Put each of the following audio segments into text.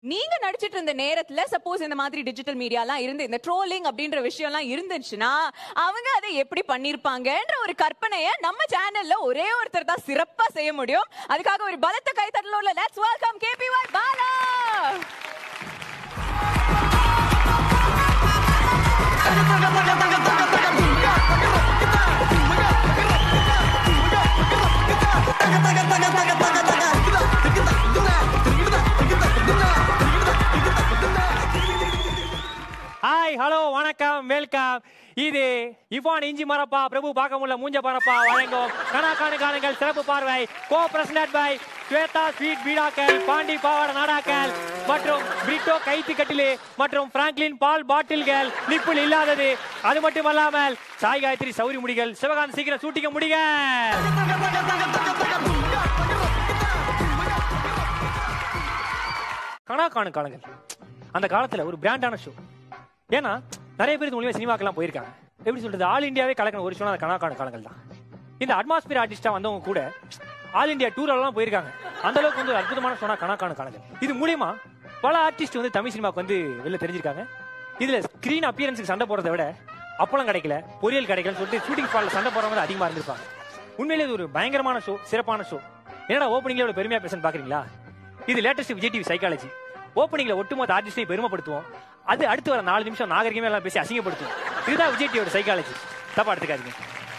நீங்க நடிச்சிட்டு இருந்த நேரத்துல சப்போஸ் இந்த மாதிரி டிஜிட்டல் மீடியாலாம் இருந்து இந்த ட்ரோலிங் அப்படின்ற விஷயம்லாம் இருந்துச்சுன்னா அவங்க அதை எப்படி பண்ணிருப்பாங்கன்ற ஒரு கற்பனையை நம்ம சேனல்ல ஒரே ஒருத்தர் தான் சிறப்பா செய்ய முடியும். அதுக்காக ஒரு பலத்த கைத்தட்டலோட let's welcome KPY Bala. Hi, hello, வணக்கம், வெல்கம். இது இவான் இஞ்சி மரப்பா பிரபு பாக்கமுள்ள மூஞ்ச பரப்பா வழங்கும் கணக்கான காலங்கள் சிறப்பு பார்வை. Co present by Swetha sweet பீடாக்கள், பாண்டி பாவாட நாடாக்கள் மற்றும் பிரிட்டோ கைத்து கட்டிலு மற்றும் பிராங்க்லின் பால் பாட்டில்கள் நிப்புள் இல்லாதது. அது மட்டுமல்லாமல் சாய் காயத்ரி சௌரி முடிகள். சிவகாந்த் சீக்கிரம் சூட்டிக்க முடிக. கணக்கான காலங்கள் அந்த காலத்துல ஒரு பிராண்டான ஷோ. ஏன்னா நிறைய பேர் மூலியமா சினிமாக்கெல்லாம் போயிருக்காங்க. எப்படி சொல்றது, ஆல் இந்தியாவே கலக்கின ஒரு ஷோ அந்த கணக்கான காலங்கள் தான். இந்த அட்மாஸ்பியர் ஆர்டிஸ்டா வந்தவங்க கூட ஆல் இந்தியா டூர் எல்லாம் போயிருக்காங்க. அந்த அளவுக்கு வந்து ஒரு அற்புதமான ஷோனா கணக்கான காலங்கள். இது மூலியமா பல ஆர்டிஸ்ட் வந்து தமிழ் சினிமாவுக்கு வந்து வெளில தெரிஞ்சிருக்காங்க. இதுல ஸ்கிரீன் அப்பியரன்ஸுக்கு சண்டை போடுறதை விட அப்பளம் கிடைக்கல, பொரியல் கிடைக்கலன்னு சொல்லிட்டு ஷூட்டிங் ஸ்பாட்ல சண்டை போடுறவங்க அதிகமா இருந்திருப்பாங்க. உண்மையிலே இது ஒரு பயங்கரமான ஷோ, சிறப்பான ஷோ. என்னடா ஓப்பனிங்ல ஒரு பெருமையா பேசன்னு பாக்குறீங்களா? இது லேட்டஸ்ட் விஜய் டிவி சைக்காலஜி. ஓப்பனிங்ல ஒட்டுமொத்த ஆர்டிஸ்டை பெருமைப்படுத்துவோம், அது அடுத்து வர 4 நிமிஷம் நாகரிகமே எல்லாம் பேசி அசிங்கப்படுத்துவோம். இதுதான் விஜய் டிவியோட சைக்காலஜி. தப்பா எடுத்துக்காதீங்க.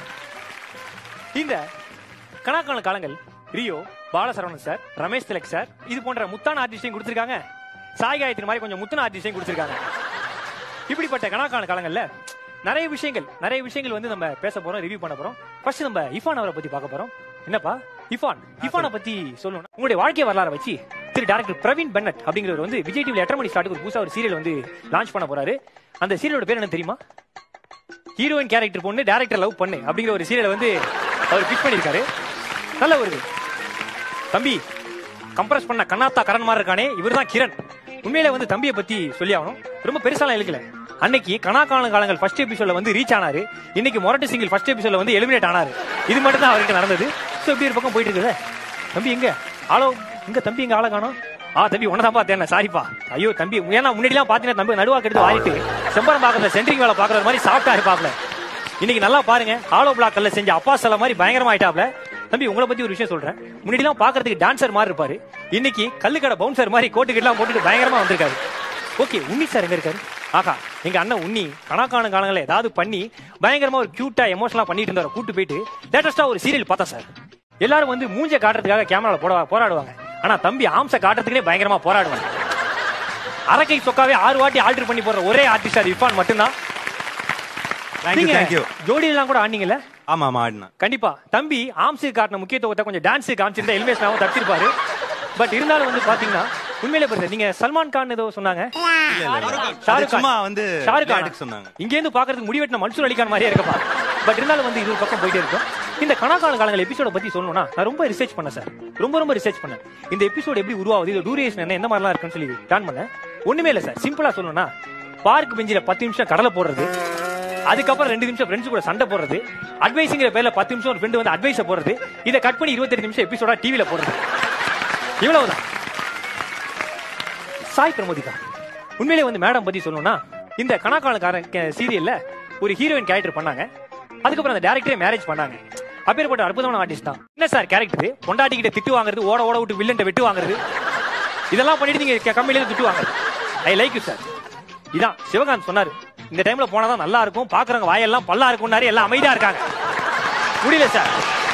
இந்த கணக்கான காலங்கள் ரியோ, பாலசரவணன் சார், ரமேஷ் திலக் சார் இது போன்ற முத்தான ஆர்டிஸ்டையும் கொடுத்திருக்காங்க. சாய் காயத்ரி மாதிரி கொஞ்சம் முத்தான ஆர்டிஸ்டையும் கொடுத்திருக்காங்க. இப்படிப்பட்ட கணக்கான காலங்கள்ல நிறைய விஷயங்கள் வந்து நம்ம பேச போறோம், ரிவ்யூ பண்ண போறோம். ஃபர்ஸ்ட் நம்ம இஃபான் அவரை பத்தி பார்க்க போறோம். என்னப்பா இஃபானை பத்தி சொல்லணும். உங்களுடைய வாழ்க்கை வரலாறு வச்சு திரு டைரக்டர் பிரவீன் பென்னட் அப்படிங்கிறவர் வந்து விஜய் டிவில 8 மணி ஸ்டார்ட் ஒரு புதுசா ஒரு சீரியல் வந்து லான்ச் பண்ண போறாரு. அந்த சீரியலோட பேர் என்ன தெரியுமா? ஹீரோயின் கேரக்டர் பொண்ணு டைரக்டர் லவ் பண்ணு அப்படிங்கிற ஒரு சீரியலை வந்து அவர் பிக் பண்ணிருக்காரு. நல்ல வருது தம்பி. கம்ப்ரஸ் பண்ண கண்ணாத்தா கரண் மாதிரி இருக்கானே, இவர் தான் கிரண். உண்மையில வந்து தம்பியை பத்தி சொல்லி ஆகணும். ரொம்ப பெருசாலாம் இழுக்கல. அன்னைக்கு கணக்கான காலங்கள் ஃபர்ஸ்ட் எபிசோட்ல வந்து ரீச் ஆனாரு. இன்னைக்கு மொரட்டு சிங்கிள் ஃபர்ஸ்ட் எபிசோட்ல வந்து எலிமினேட் ஆனாரு. இது மட்டும் தான் அவருக்கு நடந்தது. சோ இப்படி ஒரு பக்கம் போயிட்டு இருக்குது. தம்பி எங்க ஆளோ இங்க தம்பி எங்க ஆள காணோம்? தம்பி உனதான் பார்த்தேன், சாரிப்பா. ஐயோ தம்பி, ஏன்னா முன்னாடி எல்லாம் பாத்தீங்கன்னா தம்பி நடுவாக்கு எடுத்து வாரிட்டு செம்பரம் பாக்குற சென்ட்ரிங் வேலை பாக்குற மாதிரி சாப்பிட்டா இருப்பாப்ல. இன்னைக்கு நல்லா பாருங்க, ஆலோ பிளாக்ல செஞ்ச அப்பா சில மாதிரி பயங்கரமா ஆயிட்டாப்ல. தம்பி உங்களை பத்தி ஒரு விஷயம் சொல்றேன். முன்னாடி எல்லாம் பாக்குறதுக்கு டான்சர் மாதிரி இருப்பாரு. இன்னைக்கு கல்லுக்கடை பவுன்சர் மாதிரி கோட்டுக்கெல்லாம் போட்டுட்டு பயங்கரமா வந்திருக்காரு. ஓகே, உன்னி சார் எங்க இருக்காரு? எங்க அண்ணன் உன்னி கணக்கான காலங்களை ஏதாவது பண்ணி பயங்கரமா ஒரு கியூட்டா எமோஷனலா பண்ணிட்டு இருந்தாரு. கூட்டு போயிட்டு லேட்டஸ்டா ஒரு சீரியல் பார்த்தா சார். எல்லாரும் வந்து மூஞ்ச காட்டுறதுக்காக கேமரால போராடுவாங்க. ஆனா தம்பி ஆம்ச காட்டுறதுக்குனே பயங்கரமா போராடுவாங்க. அரக்கை சொக்காவே 6 வாட்டி ஆல்டர் பண்ணி போற ஒரே ஆர்டிஸ்ட் அது இஃபான் மட்டும்தான். ஜோடி எல்லாம் கூட ஆடினீங்கல்ல? ஆமா ஆடினா. கண்டிப்பா தம்பி ஆம்ஸுக்கு காட்டின முக்கியத்துவத்தை கொஞ்சம் டான்ஸுக்கு காமிச்சிருந்தா எலிமினேஷனாவும் தப்பிச்சிருப்பாரு. பட் இருந்தாலும் வந்து பாத்தீங்கன்னா உண்மையிலே பாருங்க, நீங்க சல்மான் கான் ஏதோ சொன்னாங்க, ஷாருக் கான் சொன்னாங்க. இங்க இருந்து பாக்குறதுக்கு முடிவெட்டின மன்சூர் அலிகான் மாதிரியே இருக்கப்பா. பட் இருந்தாலும் வந்து இது ஒரு பக்கம் போயிட்டே இருக்கும். இந்த கணக்கான காலங்கள் எபிசோட பத்தி சொல்லணும்னா நான் ரொம்ப ரிசர்ச் பண்ணேன் சார். ரொம்ப ரிசர்ச் பண்ணேன். இந்த எபிசோட் எப்படி உருவாகுது, இது டூரேஷன் என்ன, எந்த மாதிரிலாம் இருக்குன்னு சொல்லி பிளான் பண்ணேன். ஒண்ணுமே இல்ல சார், சிம்பிளா சொல்லணும்னா பார்க் பெஞ்சில 10 நிமிஷம் கடலை போடுறது, அதுக்கப்புறம் 2 நிமிஷம் ஃப்ரெண்ட்ஸ் கூட சண்டை போடுறது, அட்வைஸிங்கிற பேர்ல 10 நிமிஷம் ஒரு ஃப்ரெண்ட் வந்து அட்வைஸ போடுறது, இதை கட் பண்ணி 28 நிமிஷம் எபிசோடா டிவில போடுறது. இவ்வளவுதான். சாய் பிரமோதிகா உண்மையிலே வந்து மேடம் பத்தி சொல்லணும்னா இந்த கணக்கான சீரியல்ல ஒரு ஹீரோயின் கேரக்டர் பண்ணாங்க. அதுக்கப்புறம் அந்த டைரக்டரே மேரேஜ் பண்ணாங்க. அப்பேற்பட்ட அற்புதமான ஆர்டிஸ்ட் தான். என்ன சார் கேரக்டர், பொண்டாட்டிக்கிட்ட திட்டு வாங்குறது, ஓட விட்டு வில்லன்ட்ட வெட்டு வாங்குறது, இதெல்லாம் பண்ணிட்டு நீங்க கம்மியில திட்டு வாங்குறது. I like you sir. இதான் சிவகாந்த் சொன்னாரு, இந்த டைம்ல போனாதான் நல்லா இருக்கும், பாக்குறவங்க வாயெல்லாம் பல்லா இருக்கும்னாரு. எல்லாம் அமைதியா இருக்காங்க. முடியல சார்.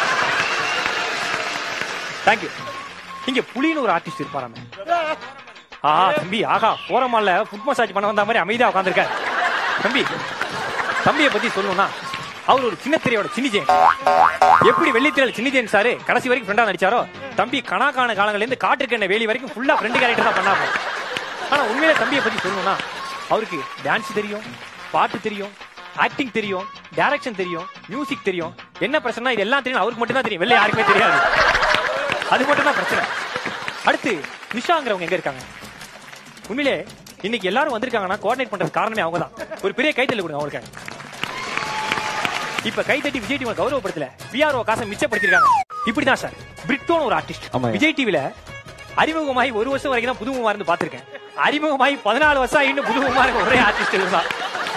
தேங்க்யூ. இங்க புலின்னு ஒரு ஆர்டிஸ்ட் இருப்பாராமே. தம்பி போறமால ஃபுட் மசாஜ் பண்ண வந்த மாதிரி அமைதியா உட்காந்துருக்காரு. தம்பியை பத்தி சொல்லணும்னா அவர் ஒரு சின்ன திரையோட சின்னிஜேன். எப்படி வெள்ளித்திரையில சின்னிஜேன் சாரு கடைசி வரைக்கும் ஃப்ரெண்டா நடிச்சாரோ, தம்பி கணக்கான காலங்கள்ல இருந்து காட்டுக்கென்ன வேலி வரைக்கும் ஃபுல்லா ஃப்ரெண்ட் கேரக்டர் தான் பண்ணாங்க. ஆனா உண்மையில தம்பியை பத்தி சொல்லணும்னா அவருக்கு டான்ஸ் தெரியும், பாட்டு தெரியும், ஆக்டிங் தெரியும், டைரக்ஷன் தெரியும், மியூசிக் தெரியும். என்ன பிரச்சனை, இது எல்லாம் தெரியும், அவருக்கு மட்டும் தான் தெரியும், வெளில யாருக்குமே தெரியாது. அது மட்டும் தான் பிரச்சனை. அடுத்து நிஷாங்கிறவங்க எங்க இருக்காங்க? உண்மையிலே இன்னைக்கு எல்லாரும் வந்திருக்காங்கன்னா கோஆர்டினேட் பண்றது காரணமே அவங்க தான். ஒரு பெரிய கைத்தட்டல் கொடுங்க அவங்களுக்கு. இப்ப கைத்தட்டி விஜய் டிவி கௌரவப்படுத்தல, பிஆர்ஓ காசை மிச்சப்படுத்திருக்காங்க. இப்படிதான் சார் பிரிட்டோன்னு ஒரு ஆர்டிஸ்ட் விஜய் டிவில அறிமுகமாகி 1 வருஷம் வரைக்கும் தான் புதுமுகமா இருந்து பாத்திருக்கேன். அறிமுகமாகி 14 வருஷம் ஆகிட்டு புதுமுகமா இருக்க ஒரே ஆர்டிஸ்ட் தான்.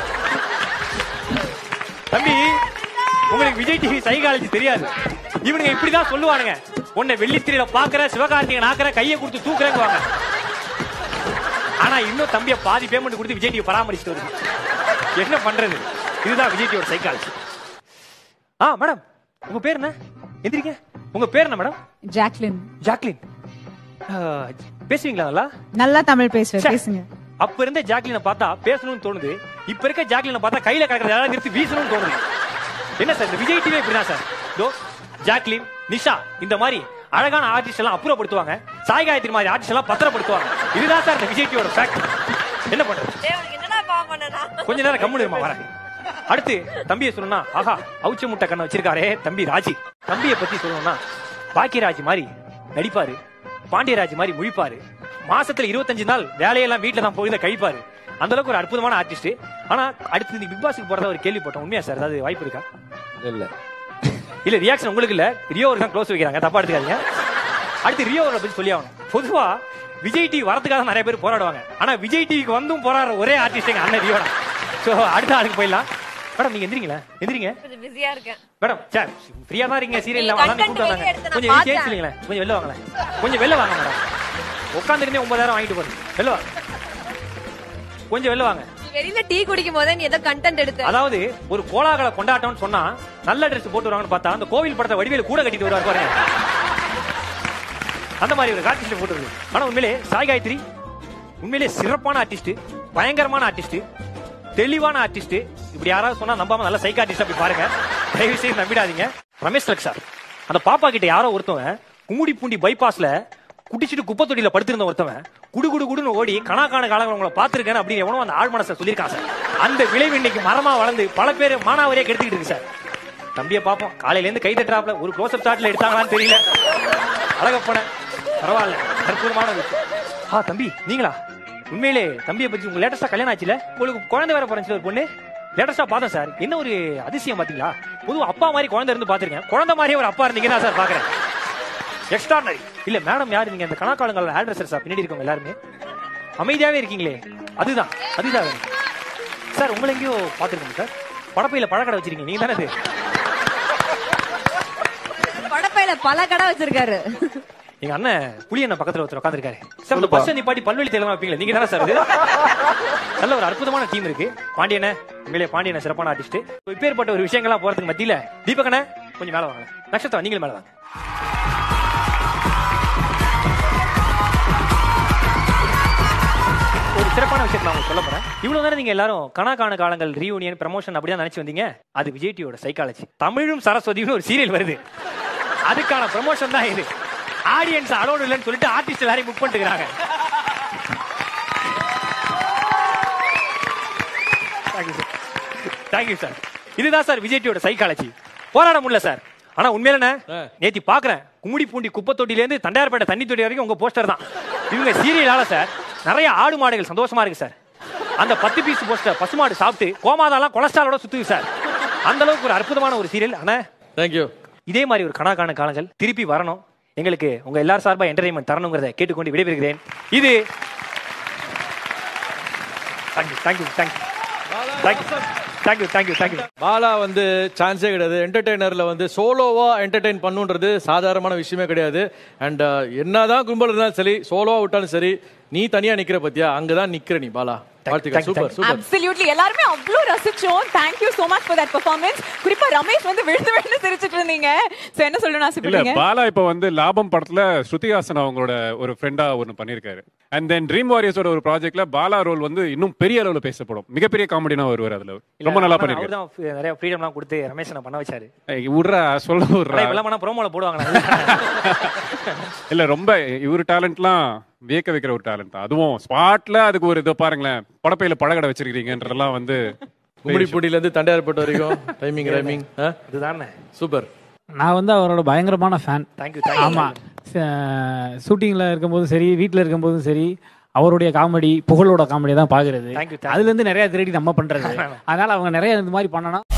தம்பி, உங்களுக்கு விஜய் டிவி சைக்காலஜி தெரியாது. இவனுங்க இப்படிதான் சொல்லுவானுங்க, உன்னை வெள்ளித்திரையில பாக்குற, சிவகார்த்திகேயன் ஆக்குற, கையை கொடுத்து தூக்குறேங்குவாங்க. ஆனா இன்னும் தம்பியை பாதி பேமெண்ட் கொடுத்து விஜய் டிவி பராமரிச்சுட்டு வருது. என்ன பண்றது? இதுதான் விஜய் டிவியோட சைக்காலஜி. மேடம், உங்க பேர் என்ன? எந்திரிங்க. உங்க பேர் என்ன மேடம்? ஜாக்லின். ஜாக்லின். பேசுவீங்களா நல்லா? நல்லா தமிழ் பேசுவேன், பேசுங்க. அப்ப இருந்த ஜாக்லினை பார்த்தா பேசணும்னு தோணுது. இப்ப இருக்க ஜாக்லினை பார்த்தா கையில கிடக்கிறத யாராவது நிறுத்தி வீசணும்னு தோணுது. என்ன சார், இந்த விஜய் டிவி இப்படிதான் சார். ஜாக்லின், நிஷா இந்த மாதிரி அழகான ஆர்டிஸ்ட் எல்லாம் அப்புறப்படுத்துவாங்க. சாய் காயத்ரி மாதிரி ஆர்டிஸ்ட் எல்லாம் பத்திரப்படுத்துவாங்க. இதுதான் சார் இந்த விஜய் டிவியோட ஃபேக்ட். என்ன பண்றது? கொஞ்ச நேரம் கம்முனு இருமா, வரேன். அடுத்து தம்பியை சொல்லணும்னா, ஆஹா அவுச்ச முட்டை கண்ணை வச்சிருக்காரே தம்பி ராஜி. தம்பியை பத்தி சொல்லணும்னா, பாக்கியராஜ் மாதிரி நடிப்பாரு, பாண்டியராஜ் மாதிரி முழிப்பாரு, மாசத்துல 25 நாள் வேலையெல்லாம் வீட்டுல தான் போய் கழிப்பாரு. அந்த அளவுக்கு ஒரு அற்புதமான ஆர்டிஸ்ட். ஆனா அடுத்து இந்த பிக் பாஸ்க்கு போறதா ஒரு கேள்விப்பட்டோம். உண்மையா சார்? அதாவது வாய்ப்பு இருக்கா? இல்ல ரியாக்ஷன் உங்களுக்கு இல்ல, ரியோவுக்கு தான் க்ளோஸ் வைக்கிறாங்க, தப்பா எடுத்துக்காதீங்க. அடுத்து ரியோவை பத்தி சொல்லி ஆகணும். பொதுவா விஜய் டிவி வரதுக்காக நிறைய பேர் போராடுவாங்க. ஆனா விஜய் டிவிக்கு வந்தும் போராடுற ஒரே ஆர்டிஸ்ட் எங்க அண்ணன் ரியோடா. சோ அடுத்த ஆளுக்கு போயிடலாம். மேடம், நீங்க எந்திரிங்களா? எந்திரிங்க. கொஞ்சம் பிஸியா இருக்கேன் மேடம். சார் ஃப்ரீயா தான் இருக்கீங்க, சீரியல்ல அதான் கூப்பிட்டு வந்தாங்க. கொஞ்சம் கேட்கலீங்களா? கொஞ்சம் வெளில வாங்கல, கொஞ்சம் வெளில வாங்க மேடம். உட்காந்துருந்தே 9000 வாங்கிட்டு போறீங்க. வெளில வாங்க, கொஞ்சம் வெளில வாங்க. வெளியில டீ குடிக்கும் போதே நீ ஏதோ கண்டென்ட் எடுத்து, அதாவது ஒரு கோலாகல கொண்டாட்டம்னு சொன்னா நல்ல ட்ரெஸ் போட்டு வருவாங்கன்னு பார்த்தா அந்த கோவில் படத்தை வடிவேலு கூட கட்டிட்டு வருவார் பாருங்க. அந்த மாதிரி ஒரு ஆர்டிஸ்ட் போட்டு வருது. ஆனா உண்மையிலே சாய் காயத்ரி உண்மையிலே சிறப்பான ஆர்டிஸ்ட், பயங்கரமான ஆர்டிஸ்ட், தெளிவான ஆர்டிஸ்ட். இப்படி யாராவது சொன்னா நம்பாம நல்ல சைக்கார்டிஸ்ட் அப்படி பாருங்க, தயவு செய்து நம்பிடாதீங்க. ரமேஷ் லக் சார், அந்த பாப்பா கிட்ட யாரோ ஒருத்தவன் கும்முடி பூண்டி பைபாஸ்ல குடிச்சிட்டு குப்பை தொட்டியில படுத்திருந்த ஒருத்தவன் குடு குடு குடுன்னு ஓடி கணக்கான காலங்கள் உங்களை பார்த்திருக்கேன் அப்படின்னு எவனோ அந்த ஆழ் மனசை சொல்லியிருக்கான் சார். அந்த விளைவு இன்னைக்கு மரமா வளர்ந்து பல பேர் மானாவரியா கெடுத்துக்கிட்டு இருக்கு சார். தம்பியை பார்ப்போம், காலையில இருந்து கை தட்டுறாப்ல, ஒரு க்ளோஸ்அப் ஷாட்ல எடுத்தாங்களான்னு தெரியல. அழகப்பன பரவாயில்ல, அற்புதமான விஷயம். தம்பி நீங்களா? உண்மையிலே தம்பியை பத்தி உங்க லேட்டஸ்டா கல்யாணம் ஆச்சுல, உங்களுக்கு குழந்தை வேற பிறந்துச்சு ஒரு பொண்ணு. லேட்டஸ்டா பார்த்தேன் சார். என்ன ஒரு அதிசயம் பாத்தீங்களா? பொதுவா அப்பா மாதிரி குழந்தை இருந்து பாத்திருக்கேன், குழந்தை மாதிரியே ஒரு அப்பா இருந்தீங்கன்னா சார் பாக்குறேன். எக்ஸ்ட்ராடனரி. இல்ல மேடம், யாரு நீங்க? அந்த கணக்காலங்கள் ஆட்ரஸர் பின்னாடி இருக்கவங்க எல்லாருமே அமைதியாவே இருக்கீங்களே, அதுதான் அதுதான் சார். உங்களை எங்கேயோ பாத்துருக்கோங்க சார். படப்பையில பழக்கடை வச்சிருக்கீங்க, நீங்க தானே? படப்பையில பல கடை வச்சிருக்காரு எங்க அண்ணன் புளியண்ண பக்கத்துல ஒருத்தர் உட்காந்துருக்காரு சார். இந்த பஸ் நிப்பாட்டி பல்வெளி தேர்தல் வைப்பீங்களா, நீங்க தானே சார்? நல்ல ஒரு அற்புதமான டீம் இருக்கு. பாண்டியன உண்மையிலே பாண்டியன சிறப்பான ஆர்டிஸ்ட். இப்பேற்பட்ட ஒரு விஷயங்கள்லாம் போறதுக்கு மத்தியில தீபகண்ண கொஞ்சம் மேல வாங்க. நட்சத்திரம் நீங்களும் மேல வாங்க. ஒரு சிறப்பான விஷயத்தை நான் சொல்ல போறேன். இவ்வளவு நேரம் நீங்க எல்லாரும் கணக்கான காலங்கள் ரீயூனியன் ப்ரமோஷன் அப்படிதான் நினைச்சு வந்தீங்க. அது விஜய் டிவியோட சைக்காலஜி. தமிழும் சரஸ்வதியும் ஒரு சீரியல் வருது, அதுக்கான ப்ரமோஷன் தான் இது. ஆடியன்ஸ் அலோடு இல்லைன்னு சொல்லிட்டு ஆர்டிஸ்ட் எல்லாரையும் புக் பண்ணிட்டுக்கிறாங்க. Thank you sir. இதுதான் சார் விஜய் டிவியோட சைக்காலஜி. போராட முடியல சார். ஆனா உண்மையில நேத்தி பாக்குறேன், கும்முடி பூண்டி குப்பை தொட்டில இருந்து தண்டையார்பேட்டை தண்ணி தொட்டி வரைக்கும் உங்க போஸ்டர் தான். இவங்க சீரியலால சார் நிறைய ஆடு மாடுகள் சந்தோஷமா இருக்கு சார். அந்த 10 பீஸ் போஸ்டர் பசுமாடு சாப்பிட்டு கோமாதாலாம் கொலஸ்ட்ராலோட சுத்துது சார். அந்த அளவுக்கு ஒரு அற்புதமான ஒரு சீரியல். ஆனா தேங்க்யூ. இதே மாதிரி ஒரு கணக்கான காலங்கள் திருப்பி வரணும், எங்களுக்கு உங்க எல்லாரும் சார்பா என்டர்டைன்மெண்ட் தரணுங்கிறத கேட்டுக்கொண்டு விடைபெறுகிறேன். இது பாலா வந்து சான்ஸே கிடையாது. என்டர்டெய்னர்ல வந்து சோலோவா என்டர்டெயின் பண்ணுன்றது சாதாரணமான விஷயமே கிடையாது. அண்ட் என்னதான் கும்பல் இருந்தாலும் சரி, சோலோவா விட்டாலும் சரி, நீ தனியா நிக்கிற பத்தியா, அங்கதான் நிக்கிற நீ பாலா. Super super. அப்சல்யூட்லி எல்லாரும் அவ்ளோ ரசிச்சோம். Thank you so much for that performance. குறிப்பா ரமேஷ் வந்து விழுந்து சிரிச்சிட்டு இருந்தீங்க. சோ என்ன சொல்லணும்னு ஆசைப்படுறீங்க? இல்ல, பாலா இப்ப வந்து லாபம் படத்துல ஸ்ருதிஹாசன் அவங்களோட ஒரு ஃப்ரெண்டா ஒன்னு பண்ணிருக்காரு. அண்ட் தென் ட்ரீம் வாரியர்ஸோட ஒரு ப்ராஜெக்ட்ல பாலா ரோல் வந்து இன்னும் பெரிய அளவுல பேசப்படும். மிகப்பெரிய காமெடினா வருவார் அதுல. ரொம்ப நல்லா பண்ணிருக்காரு. அவர்தான் நிறைய ஃப்ரீடம்லாம் கொடுத்து ரமேஷ் பண்ண வச்சாரு. விடுறா சொல்ல விடுறா. இதெல்லாம் பண்ணா ப்ரோமோல போடுவாங்க. இல்ல ரொம்ப இவரு டேலண்ட்லாம் வியக்க வைக்கிற ஒரு டேலண்ட். அதுவும் ஸ்பாட்ல அதுக்கு ஒரு இதை பாருங்களேன், படப்பையில பழகடை வச்சிருக்கீங்கன்றதெல்லாம் வந்து கும்மிடிப்பூண்டில இருந்து தண்டையார்பேட்டை வரைக்கும் டைமிங் அதுதானே சூப்பர். நான் வந்து அவரோட பயங்கரமான ஃபேன். ஆமா, ஷூட்டிங்ல இருக்கும்போதும் சரி, வீட்டில் இருக்கும்போதும் சரி, அவருடைய காமெடி, புகழோட காமெடி தான் பாக்குறது. அதுல இருந்து நிறைய திருடி நம்ம பண்றது. அதனால அவங்க நிறைய இந்த மாதிரி பண்ணனா